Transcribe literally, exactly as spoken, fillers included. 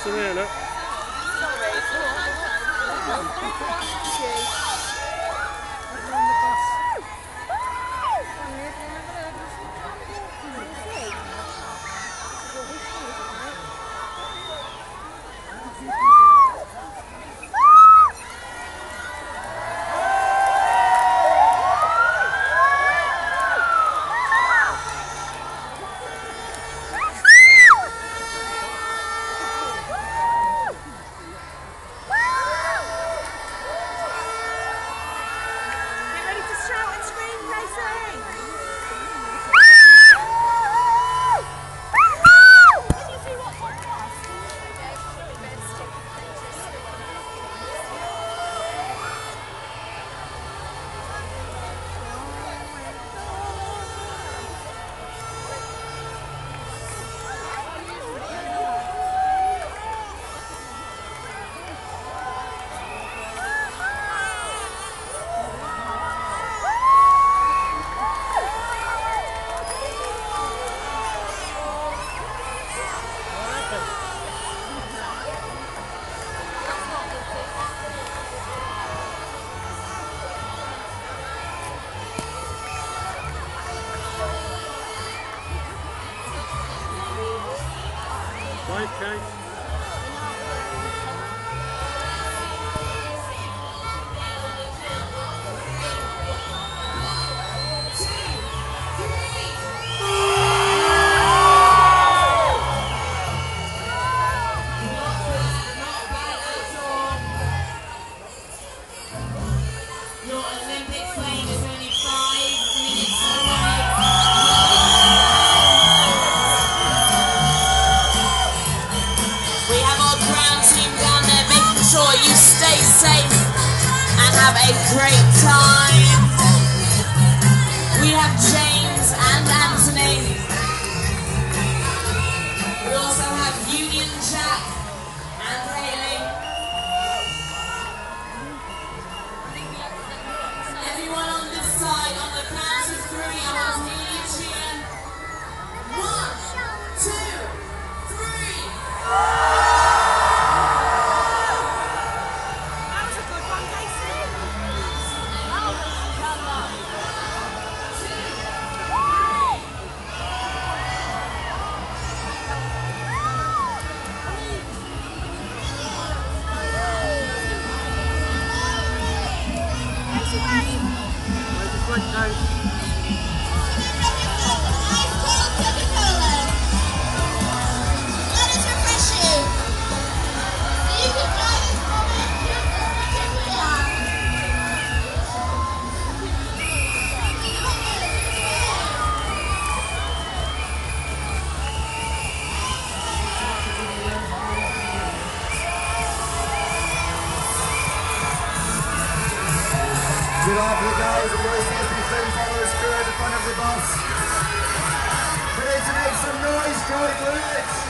So there, look. Okay. You stay safe and have a great time. We have James and Anthony. We also have Union Jack and Haley. Everyone on this side, on the count of three, I want to hear you cheer. One, two, three. Good afternoon, guys. The Royal Safety Film Followers crew at the front of the bus. Ready to make some noise, Droitwich!